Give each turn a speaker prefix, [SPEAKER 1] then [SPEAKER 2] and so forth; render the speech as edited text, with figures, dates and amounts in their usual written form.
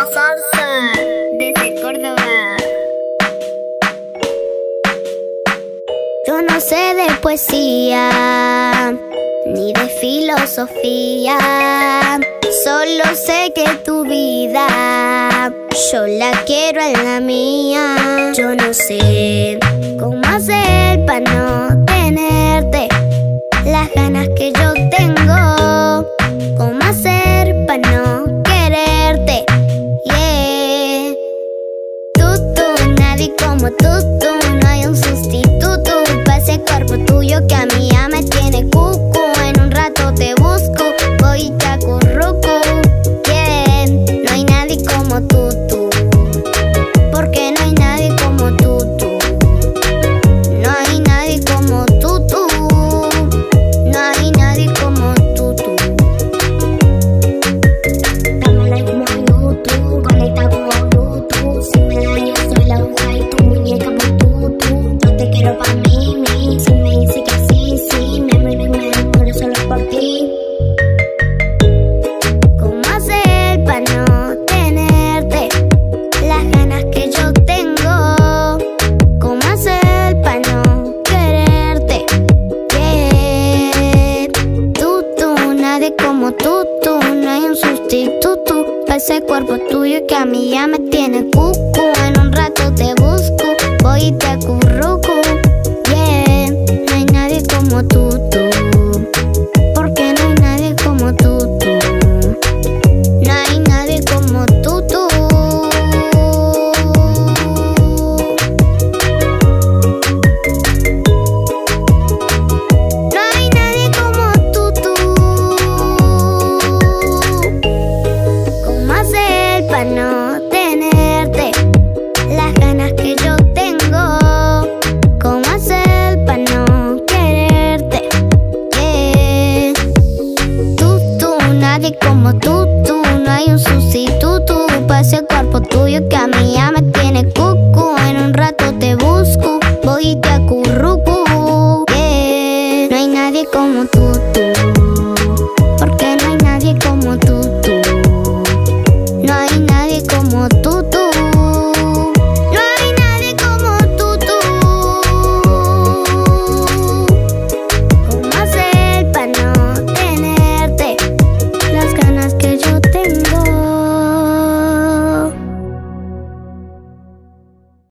[SPEAKER 1] la salsa desde Córdoba. Yo no sé de poesía ni de filosofía, solo sé que tu vida yo la quiero en la mía. Yo no sé cómo hacer para no tenerte las ganas que yo tengo, cómo hacer para no quererte, yeah. Nadie como tú, no hay un sustituto para ese cuerpo tuyo que a mí ya me tiene cucu. En un rato te busco, voy y te acurruco, yeah. No hay nadie como tú, porque no hay nadie como tú. No hay nadie como tú, no hay nadie como tú. Dame like como YouTube, conecta como Bluetooth. Si me daño soy la aguja y tu muñeca por tú. Yo te quiero pa' mí. Si me dice que sí, me muero solo por ti. ¿Cómo hacer pa' no tenerte las ganas que yo tengo? ¿Cómo hacer pa' no quererte, yeah. Nadie como tú, no hay un sustituto para ese cuerpo tuyo que a mí ya me tiene cucu. En un rato te busco, voy y te acurruco.